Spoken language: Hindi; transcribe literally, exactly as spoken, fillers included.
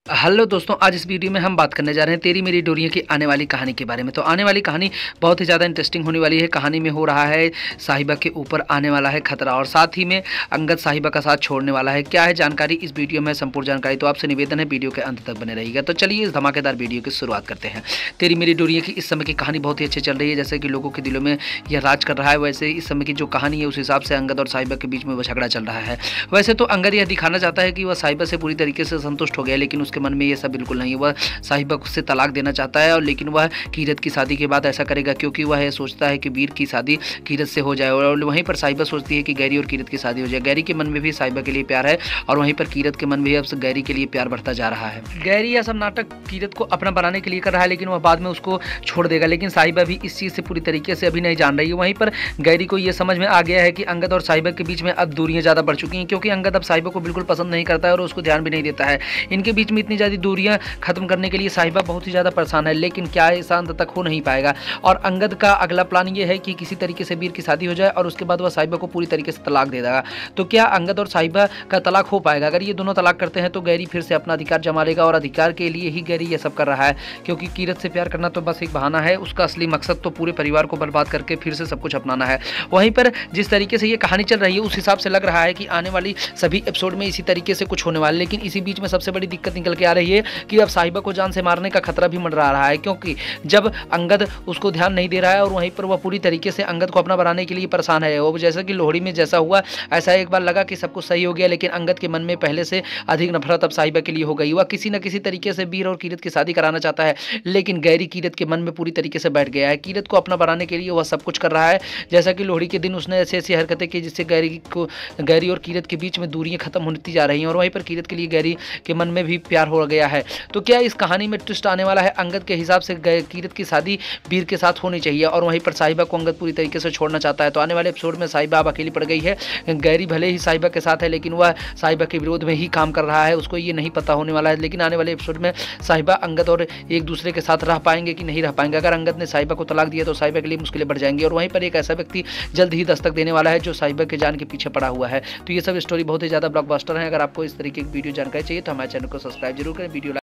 हेलो दोस्तों, आज इस वीडियो में हम बात करने जा रहे हैं तेरी मेरी डोरियां की आने वाली कहानी के बारे में। तो आने वाली कहानी बहुत ही ज़्यादा इंटरेस्टिंग होने वाली है। कहानी में हो रहा है साहिबा के ऊपर आने वाला है खतरा और साथ ही में अंगद साहिबा का साथ छोड़ने वाला है। क्या है जानकारी इस वीडियो में, संपूर्ण जानकारी। तो आपसे निवेदन है वीडियो के अंत तक बने रहिएगा। तो चलिए इस धमाकेदार वीडियो की शुरुआत करते हैं। तेरी मेरी डोरियां की इस समय की कहानी बहुत ही अच्छी चल रही है। जैसे कि लोगों के दिलों में यह राज कर रहा है, वैसे इस समय की जो कहानी है उस हिसाब से अंगद और साहिबा के बीच में वो झगड़ा चल रहा है। वैसे तो अंगद यह दिखाना चाहता है कि वह साहिबा से पूरी तरीके से संतुष्ट हो गया, लेकिन उसके मन में ये सब बिल्कुल नहीं। वह साहिबा से तलाक देना चाहता है और लेकिन वह कीरत की शादी के बाद ऐसा करेगा क्योंकि वह यह सोचता है कि वीर की शादी कीरत से हो जाए। और वहीं पर साहिबा सोचती है कि गैरी और कीरत की शादी हो जाए। गैरी के मन में भी साहिबा के लिए प्यार है और वहीं पर कीरत के मन में भी अब गैरी के लिए प्यार बढ़ता जा रहा है। गैरी यह सब नाटक कीरत को अपना बनाने के लिए कर रहा है, लेकिन वह बाद में उसको छोड़ देगा। लेकिन साहिबा भी इस चीज़ से पूरी तरीके से अभी नहीं जान रही है। वहीं पर गैरी को यह समझ में आ गया है कि अंगद और साहिबा के बीच में अब दूरियां ज़्यादा बढ़ चुकी हैं, क्योंकि अंगद अब साहिबा को बिल्कुल पसंद नहीं करता है और उसको ध्यान भी नहीं देता है। इनके बीच में इतनी ज़्यादा दूरियां खत्म करने के लिए साहिबा बहुत ही ज़्यादा परेशान है, लेकिन क्या ऐसा अंत तक हो नहीं पाएगा। और अंगद का अगला प्लान ये है कि किसी तरीके से वीर की शादी हो जाए और उसके बाद वह साहिबा को पूरी तरीके से तलाक दे देगा। तो क्या अंगद और साहिबा का तलाक हो पाएगा? अगर ये दोनों तलाक करते हैं तो गैरी फिर से अपना अधिकार जमा लेगा और अधिकार के लिए ही गैरी ये सब कर रहा है, क्योंकि कीरत से प्यार करना तो बस एक बहाना है। उसका असली मकसद तो पूरे परिवार को बर्बाद करके फिर से सब कुछ अपनाना है। वहीं पर जिस तरीके से ये कहानी चल रही है उस हिसाब से लग रहा है कि आने वाली सभी एपिसोड में इसी तरीके से कुछ होने वाला है। लेकिन इसी बीच में सबसे बड़ी दिक्कत निकल के आ रही है कि अब साहिबा को जान से मारने का खतरा भी मंडरा रहा है, क्योंकि जब अंगद उसको ध्यान नहीं दे रहा है और वहीं पर वह पूरी तरीके से अंगद को अपना बनाने के लिए परेशान है। वो जैसा कि लोहड़ी में जैसा हुआ ऐसा एक बार लगा कि सब कुछ सही हो गया, लेकिन अंगद के मन में पहले से अधिक नफरत अब साहिबा के लिए हो गई। वह किसी न किसी तरीके से वीर और कीरत की शादी कराना चाहता है, लेकिन गैरी कीरत के मन में पूरी तरीके से बैठ गया है। कीरत को अपना बनाने के लिए वह सब कुछ कर रहा है। जैसा कि लोहड़ी के दिन उसने ऐसी ऐसी हरकतें की जिससे गैरी को गैरी और कीरत के बीच में दूरियां खत्म होती जा रही हैं और वहीं पर कीरत के लिए गैरी के मन में भी प्यार हो गया है। तो क्या इस कहानी में ट्विस्ट आने वाला है? अंगद के हिसाब से कीरत की शादी वीर के साथ होनी चाहिए और वहीं पर साहिबा को अंगद पूरी तरीके से छोड़ना चाहता है। तो आने वाले एपिसोड में साहिबा अब अकेली पड़ गई है। गैरी भले ही साहिबा के साथ है, लेकिन वह साहिबा के विरोध में ही काम कर रहा है। उसको ये नहीं पता होने वाला है। लेकिन आने वाले एपिसोड में साहिबा अंगद और एक दूसरे के साथ रह पाएंगे कि नहीं रह पाएंगे। अगर अंगद ने साहिबा को तलाक दिया तो साहिबा के लिए मुश्किलें बढ़ जाएंगी और वहीं पर एक ऐसा व्यक्ति जल्द ही दस्तक देने वाला है जो साहिबा के जान के पीछे पड़ा हुआ है। तो ये सब स्टोरी बहुत ही ज़्यादा ब्लॉकबस्टर है। अगर आपको इस तरीके की वीडियो जानकारी चाहिए तो हमारे चैनल को सब्सक्राइब जरूर करें। वीडियो